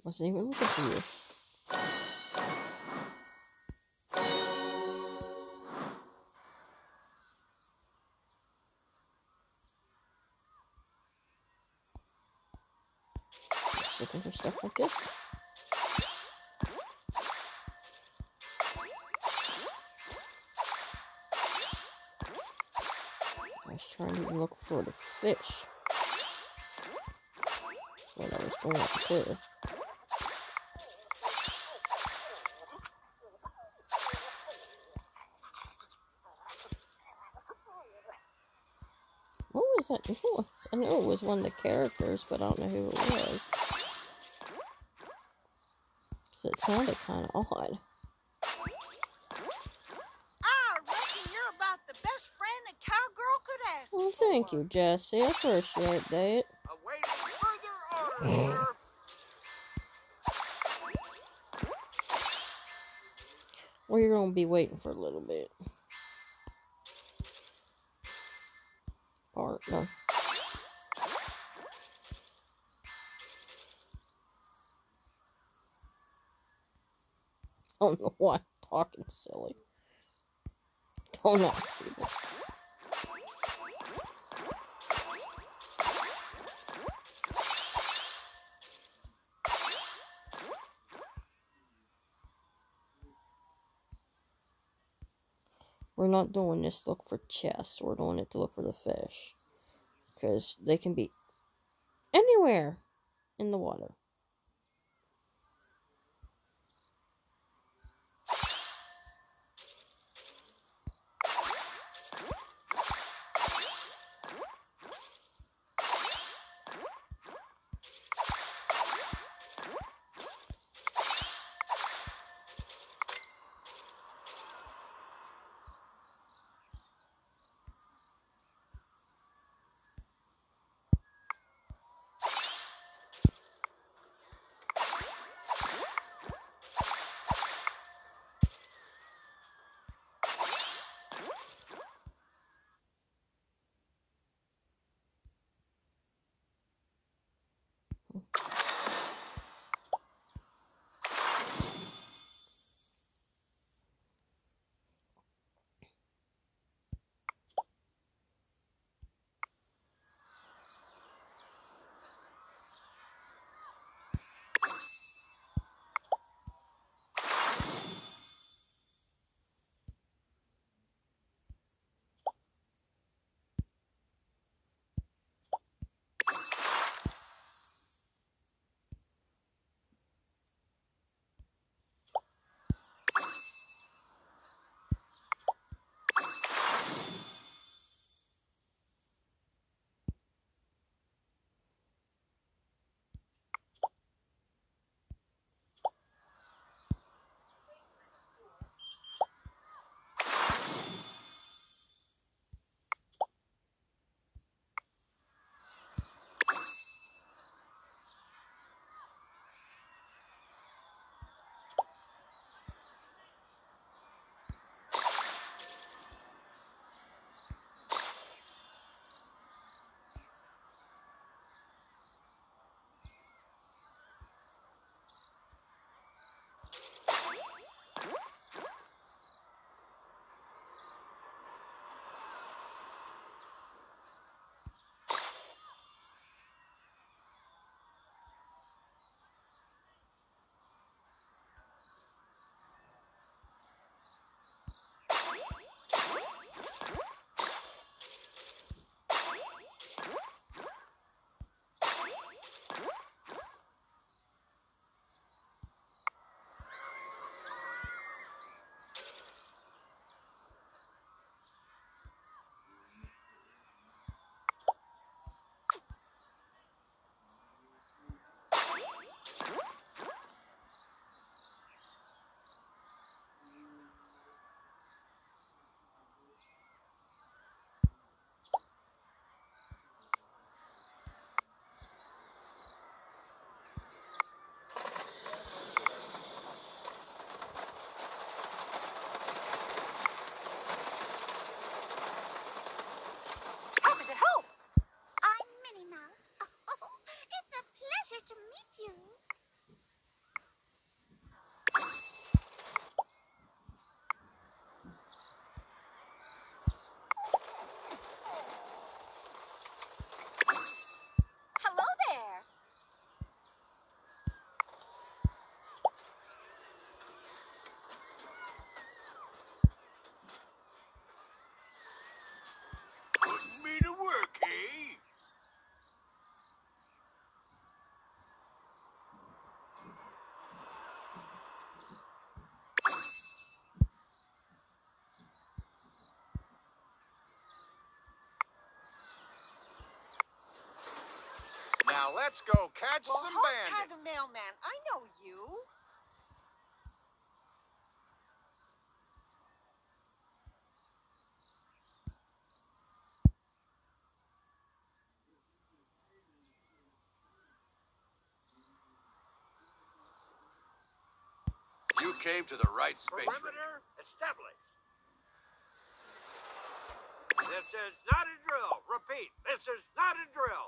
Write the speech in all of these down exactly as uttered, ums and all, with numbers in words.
Wasn't even looking for you. Just looking for stuff like this. I was trying to look for the fish. That's what I was going to. What was that noise? I knew it was one of the characters, but I don't know who it was. Because it sounded kind of odd. I reckon you're about the best friend a cowgirl could ask Well, for. thank you, Jesse. I appreciate that. Awaiting further orders, sir. Well, you're going to be waiting for a little bit. Partner. I don't know why I'm talking silly. Don't ask people. We're not doing this to look for chests. We're doing it to look for the fish. Because they can be anywhere in the water. Let's go catch Well, some hold tight, bandits. the mailman. I know you. You came to the right space. Perimeter established. This is not a drill. Repeat, this is not a drill.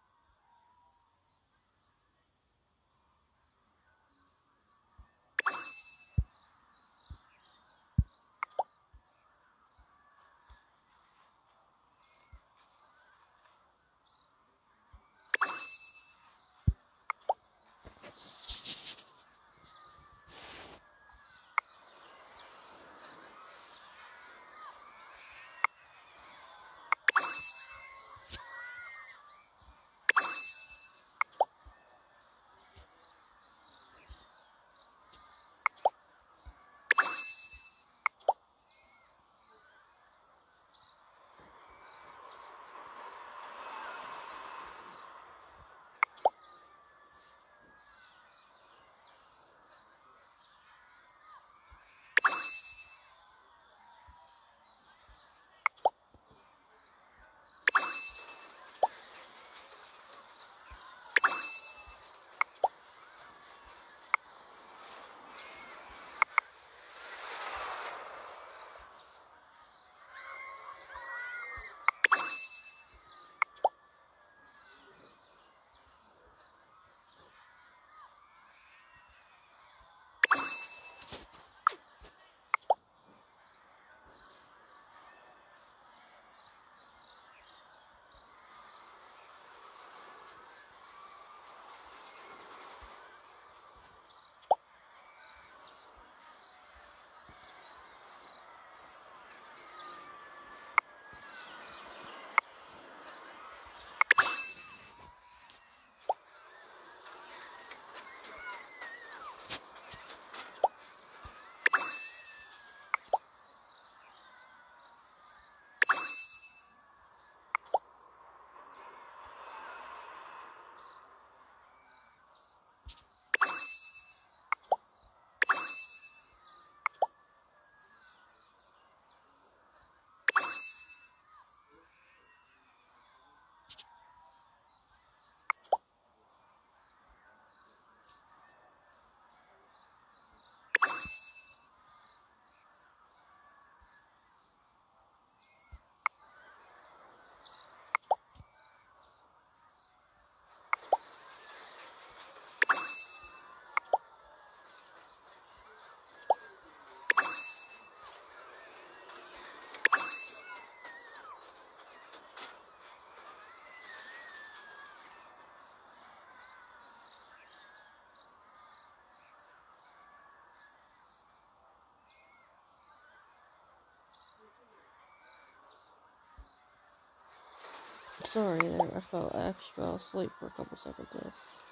Sorry there, I fell, I actually fell asleep for a couple seconds there.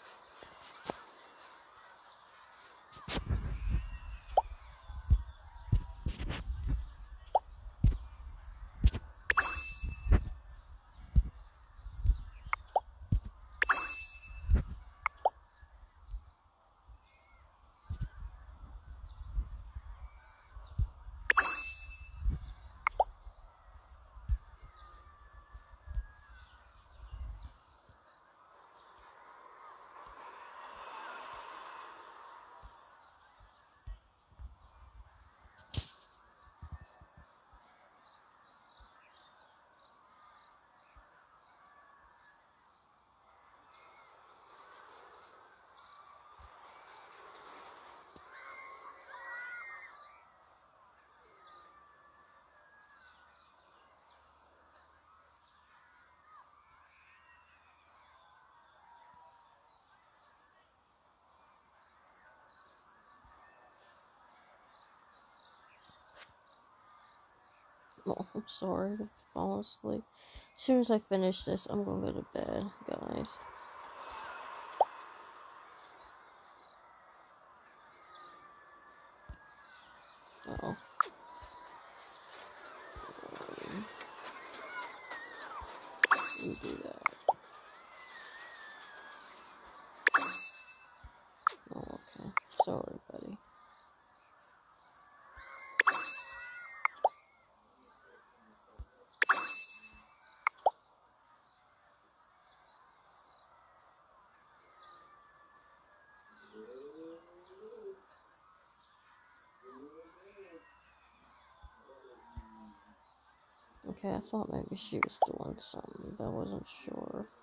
Oh, I'm sorry to fall asleep. As soon as I finish this, I'm gonna go to bed, guys. Oh. Um, do that. Okay, I thought maybe she was doing something, but I wasn't sure.